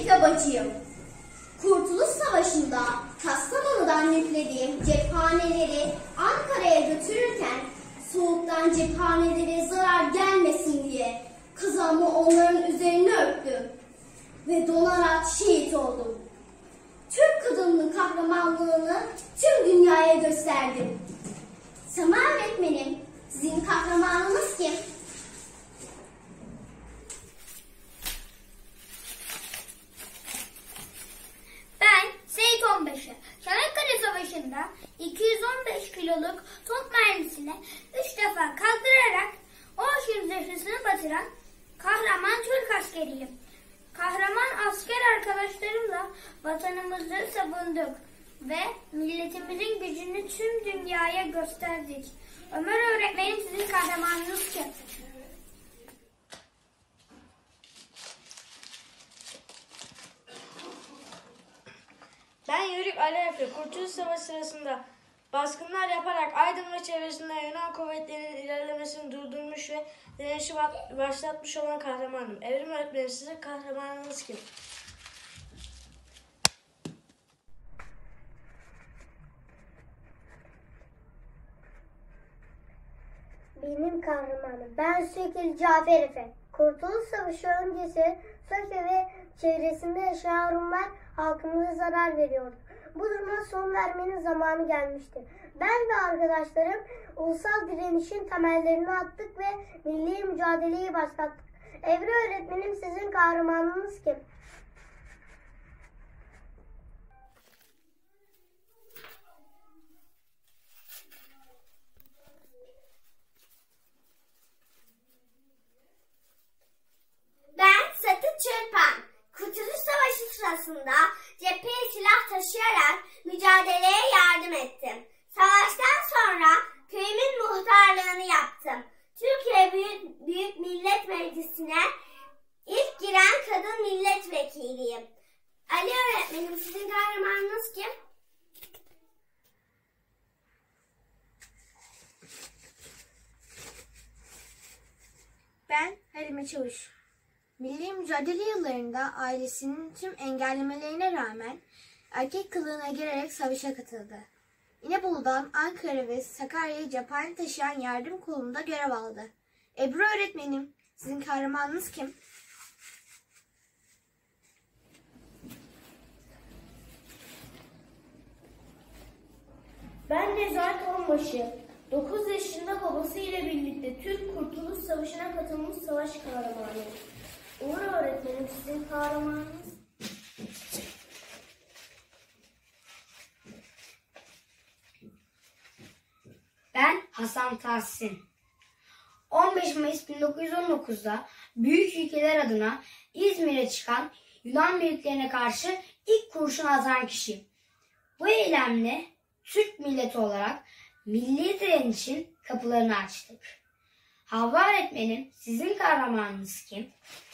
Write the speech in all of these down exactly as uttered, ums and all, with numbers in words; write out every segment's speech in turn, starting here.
Şerife bacıyım. Kurtuluş Savaşı'nda Kastamonu'dan yüklediğim cephaneleri Ankara'ya götürürken soğuktan cephanelere zarar gelmesin diye kazağımı onların üzerine örttüm ve donarak şehit oldum. Türk kadınının kahramanlığını tüm dünyaya gösterdim. Sema öğretmenim, sizin kahramanınız kim? Ben Seyit Onbaşı. Çanakkale Savaşı'nda iki yüz on beş kiloluk top mermisini üç defa kaldırarak Oğuz zırhlısını batıran kahraman Türk askeriyim. Kahraman asker arkadaşlarımla vatanımızı savunduk ve milletimizin gücünü tüm dünyaya gösterdik. Ömer öğretmenim, sizin kahramanınız kim? Ben Yörük Ali Efe. Kurtuluş Savaşı sırasında baskınlar yaparak Aydın ve çevresinde Yunan kuvvetlerinin ilerlemesini durdurmuş ve direnişi başlatmış olan kahramanım. Evrim öğretmenim, sizin kahramanınız kim? Benim kahramanım. Ben Sökeli Cafer Efe. Kurtuluş Savaşı öncesi Söke ve çevresinde yaşayan Rumlar halkımıza zarar veriyordu. Bu duruma son vermenin zamanı gelmişti. Ben ve arkadaşlarım ulusal direnişin temellerini attık ve milli mücadeleyi başlattık. Evri öğretmenim, sizin kahramanınız kim? Ben Satı Çırpan. Kurtuluş Savaşı sırasında cepheye silah taşıyarak mücadeleye yardım ettim. Savaştan sonra köyümün muhtarlığını yaptım. Türkiye Büyük, Büyük Millet Meclisi'ne ilk giren kadın milletvekiliyim. Ali öğretmenim, sizin kahramanınız kim? Ben Halime Çavuş. Milli mücadele yıllarında ailesinin tüm engellemelerine rağmen erkek kılığına girerek savaşa katıldı. İnebolu'dan Ankara ve Sakarya'ya cephane taşıyan yardım kolunda görev aldı. Ebru öğretmenim, sizin kahramanınız kim? Ben Nezahat Onbaşı. dokuz yaşında babası ile birlikte Türk Kurtuluş Savaşı'na katılmış savaş kahramanıyım. Uğur öğretmenim, sizin kahramanınız? Ben Hasan Tahsin. on beş Mayıs bin dokuz yüz on dokuz'da büyük ülkeler adına İzmir'e çıkan Yunan birliklerine karşı ilk kurşun atan kişi. Bu eylemle Türk milleti olarak milli direnişin kapılarını açtık. Havva öğretmenim, sizin kahramanınız kim?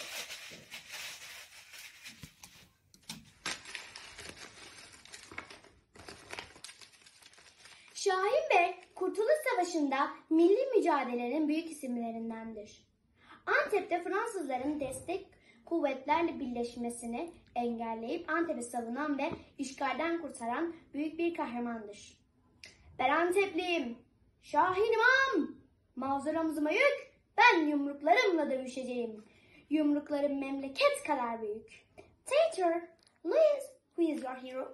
Şahin Bey, Kurtuluş Savaşı'nda milli mücadelenin büyük isimlerindendir. Antep'te Fransızların destek kuvvetlerle birleşmesini engelleyip Antep'i savunan ve işgalden kurtaran büyük bir kahramandır. Ben Antepliyim, Şahin İmam, manzaramızıma yük, ben yumruklarımla dövüşeceğim. Yumruklarım memleket kadar büyük. Teacher, Liz, who is your hero?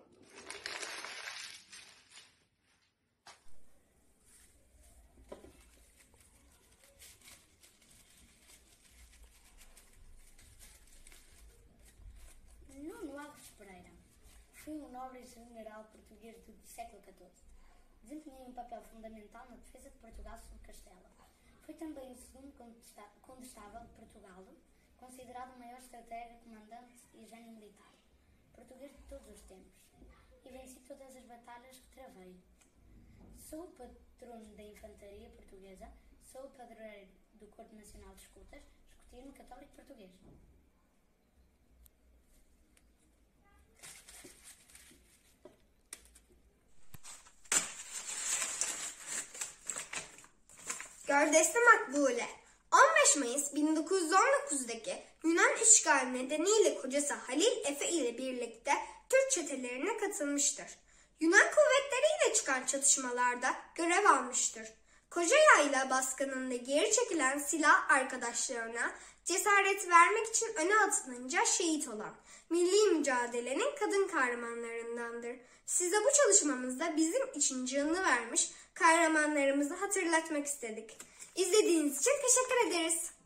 Nuno Alves Pereira. Fui um nobre e general português do século catorze. Desempenhei um papel fundamental na defesa de Portugal sobre Castela. Foi também o segundo condestável de Portugal, considerado o maior estratega, comandante e gênio militar português de todos os tempos, e venci todas as batalhas que travei. Sou o patrono da infantaria portuguesa, sou o padroeiro do Corpo Nacional de Escutas, escotismo católico português. Gördesli Makbule. on beş Mayıs bin dokuz yüz on dokuzdaki Yunan işgali nedeniyle kocası Halil Efe ile birlikte Türk çetelerine katılmıştır. Yunan kuvvetleriyle çıkan çatışmalarda görev almıştır. Kocayayla baskınında geri çekilen silah arkadaşlarına cesaret vermek için öne atılınca şehit olan milli mücadelenin kadın kahramanlarındandır. Size bu çalışmamızda bizim için canını vermiş kahramanlarımızı hatırlatmak istedik. İzlediğiniz için teşekkür ederiz.